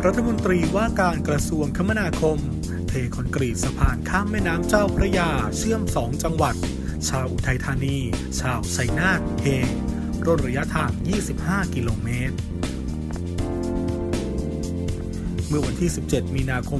รัฐมนตรีว่าการกระทรวงคมนาคมเทคอนกรีตสะพานข้ามแม่น้ำเจ้าพระยาเชื่อม2จังหวัดชาวอุทัยธานีชาวชัยนาทเฮร่นระยะทาง25 กิโลเมตรเมื่อวันที่17 มีนาคม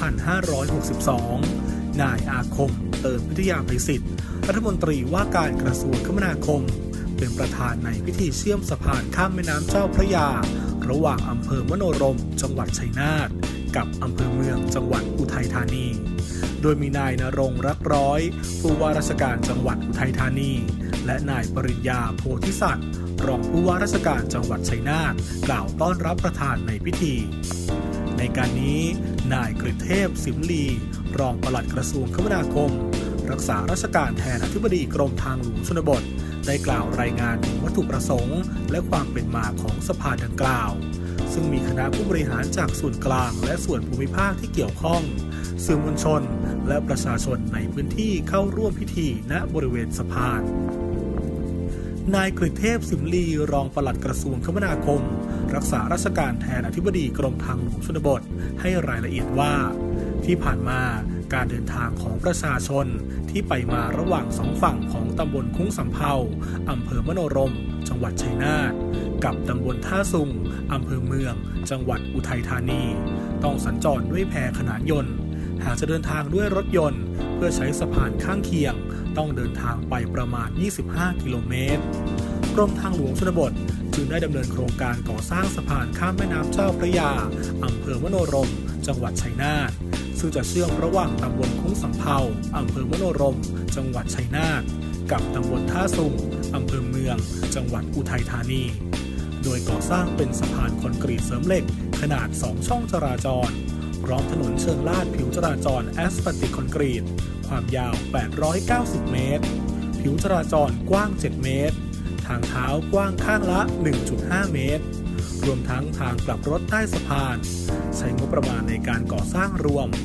2562 นายอาคมเติมพิทยาภัยศิษย์รัฐมนตรีว่าการกระทรวงคมนาคมเป็นประธานในพิธีเชื่อมสะพานข้ามแม่น้ำเจ้าพระยาระหว่างอำเภอมโนรมจังหวัดชัยนาทกับอำเภอเมืองจังหวัดอุทัยธานีโดยมีนายณรงค์รักร้อยผู้ว่าราชการจังหวัดอุทัยธานีและนายปริญญาโพธิสัตว์รองผู้ว่าราชการจังหวัดชัยนาทกล่าวต้อนรับประธานในพิธีในการนี้นายกฤษเทพสิมลีรองปลัดกระทรวงคมนาคมรักษาราชการแทนอธิบดีกรมทางหลวงชนบทได้กล่าวรายงานถึงวัตถุประสงค์และความเป็นมาของสะพานดังกล่าวซึ่งมีคณะผู้บริหารจากส่วนกลางและส่วนภูมิภาคที่เกี่ยวข้องสื่อมวลชนและประชาชนในพื้นที่เข้าร่วมพิธีณบริเวณสะพานนายกฤษเทพสิมลีรองปลัดกระทรวงคมนาคมรักษาราชการแทนอธิบดีกรมทางหลวงชนบทให้รายละเอียดว่าที่ผ่านมาการเดินทางของประชาชนที่ไปมาระหว่างสองฝั่งของตำบลคุ้งสำเภาอำเภอมโนรมจังหวัดชัยนาทกับตำบลท่าซุงอำเภอเมืองจังหวัดอุทัยธานีต้องสัญจรด้วยแพขนานยนต์หากจะเดินทางด้วยรถยนต์เพื่อใช้สะพานข้างเคียงต้องเดินทางไปประมาณ25 กิโลเมตรกรมทางหลวงชนบทจึงได้ดำเนินโครงการก่อสร้างสะพานข้ามแม่น้ำเจ้าพระยาอำเภอมโนรมจังหวัดชัยนาทซึ่งจะเชื่อมระหว่างตำบลคุ้งสำเภาอำเภอมโนรมจังหวัดชัยนาทกับตำบลท่าซุงอำเภอเมืองจังหวัดอุทัยธานีโดยก่อสร้างเป็นสะพานคอนกรีตเสริมเหล็กขนาด2ช่องจราจรพร้อมถนนเชิงลาดผิวจราจรแอสฟัลติกคอนกรีตความยาว890 เมตรผิวจราจรกว้าง7 เมตรทางเท้ากว้างข้างละ 1.5 เมตรรวมทั้งทางกลับรถใต้สะพานใช้งบประมาณในการก่อสร้างรวม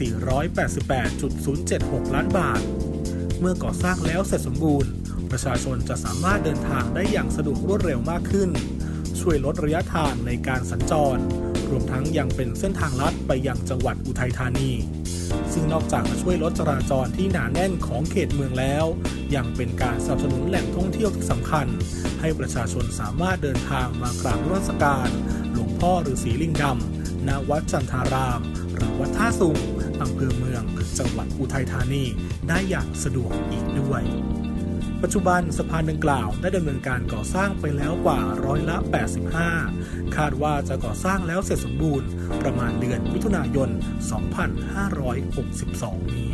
488.076 ล้านบาทเมื่อก่อสร้างแล้วเสร็จสมบูรณ์ประชาชนจะสามารถเดินทางได้อย่างสะดวกรวดเร็วมากขึ้นช่วยลดระยะทางในการสัญจรรวมทั้งยังเป็นเส้นทางลัดไปยังจังหวัดอุทัยธานีซึ่งนอกจากจะช่วยลดจราจรที่หนาแน่นของเขตเมืองแล้วยังเป็นการสนับสนุนแหล่งท่องเที่ยวที่สำคัญให้ประชาชนสามารถเดินทางมากราบนมัสการหลวงพ่อฤาษีลิงดำณวัดจันทารามหรือวัดท่าซุงอำเภอเมืองจังหวัดอุทัยธานีได้อย่างสะดวกอีกด้วยปัจจุบันสะพานดังกล่าวได้ดำเนินการก่อสร้างไปแล้วกว่า85%คาดว่าจะก่อสร้างแล้วเสร็จสมบูรณ์ประมาณเดือนมิถุนายน 2562 นี้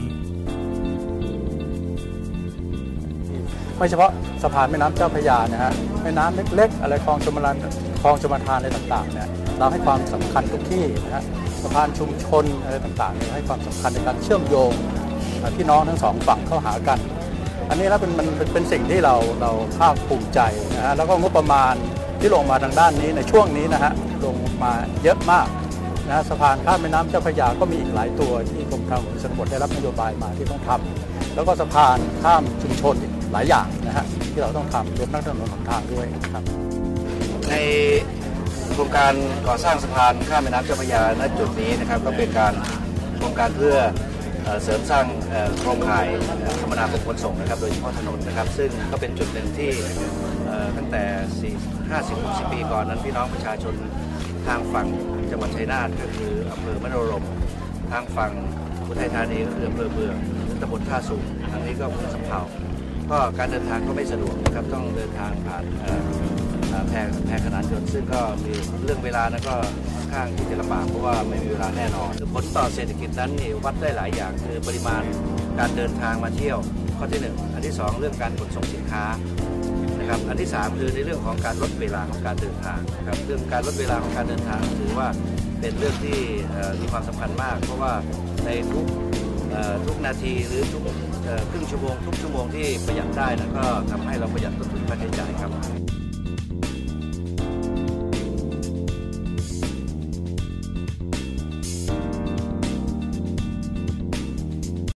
ไม่เฉพาะสะพานแม่น้ำเจ้าพระยานะฮะแม่น้ำเล็กๆอะไรคลองชลประทานอะไรต่างๆเนี่ยเราให้ความสำคัญทุกที่นะฮะสะพานชุมชนอะไรต่างๆเนี่ยให้ความสำคัญในการเชื่อมโยงพี่น้องทั้งสองฝั่งเข้าหากันอันนี้แล้วมันเป็นสิ่งที่เราภาคภูมิใจนะฮะแล้วก็งบประมาณที่ลงมาทางด้านนี้ในช่วงนี้นะฮะลงมาเยอะมากนะฮะสะพานข้ามแม่น้ำเจ้าพระยาก็มีอีกหลายตัวที่กรมทางหลวงชนบทได้รับนโยบายมาที่ต้องทำแล้วก็สะพานข้ามชุมชนอีกหลายอย่างนะฮะที่เราต้องทำรวมทั้งถนนหนทางด้วยครับในโครงการก่อสร้างสะพานข้ามแม่น้ำเจ้าพระยาณจุดนี้นะครับก็เป็นการโครงการเพื่อเสริมสร้างโครงข่ายคมนาคมขนส่งนะครับโดยเฉพาะถนนนะครับซึ่งก็เป็นจุดหนึ่งที่ตั้งแต่50-60 ปีก่อนนั้นพี่น้องประชาชนทางฝั่งจังหวัดชัยนาทก็คืออำเภอมโนรมทางฝั่งอุทัยธานีก็คืออำเภอเมืองตำบลท่าสูงทางนี้ก็คุ้งสำเภาก็การเดินทางก็ไม่สะดวกนะครับต้องเดินทางผ่านแพขนานยนต์ซึ่งก็มีเรื่องเวลานั้นก็ค่อนข้างที่จะลำบากเพราะว่าไม่มีเวลาแน่นอนผลต่อเศรษฐกิจนั้นนี่วัดได้หลายอย่างคือปริมาณการเดินทางมาเที่ยวข้อที่1อันที่2เรื่องการขนส่งสินค้านะครับอันที่3คือในเรื่องของการลดเวลาของการเดินทางนะครับเรื่องการลดเวลาของการเดินทางถือว่าเป็นเรื่องที่มีความสำคัญมากเพราะว่าในทุกนาทีหรือทุกครึ่งชั่วโมงทุกชั่วโมงที่ประหยัดได้นั้นก็ทำให้เราประหยัดต้นทุนค่าใช้จ่ายครับ